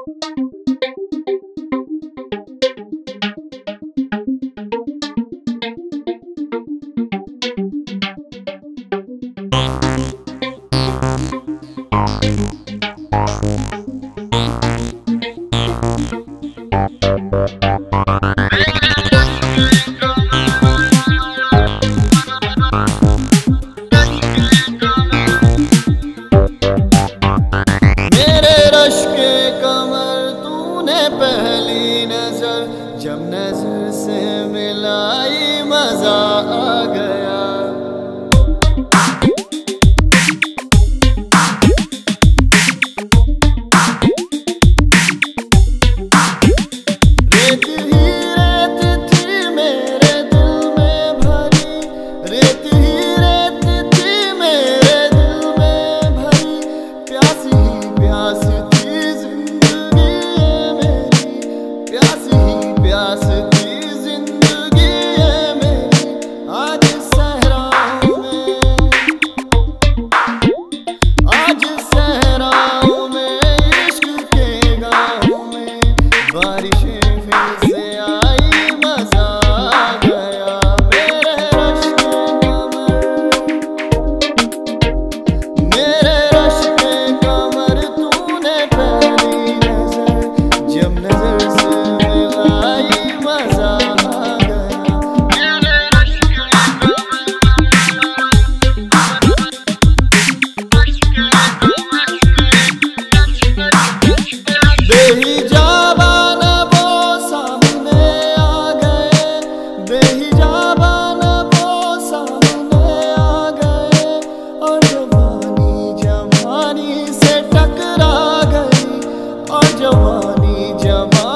पहली नजर जब नजर से मिलाई मजा आ गया। रेत ही रेत थी मेरे दिल में भरी, रेत ही रेत थी मेरे दिल में भरी, प्यास ही प्यास थी जिंदगी मेरी, प्यास ही प्यास थी जिंदगी मेरी। आज सहराओं में, आज सहराओं में, इश्क के गाँव में बारिशें फिर से आई, मजा आ गया। मेरे रश के कमर, मेरे रश के कमर, तूने पहली नजर जब नजर से मिलाई मजा आ गया। मेरे रश के बेहिजाबान वो सामने आ गए, बेहिजाबान वो सामने आ गए, और जवानी जवानी से टकरा गई, और जवानी जवानी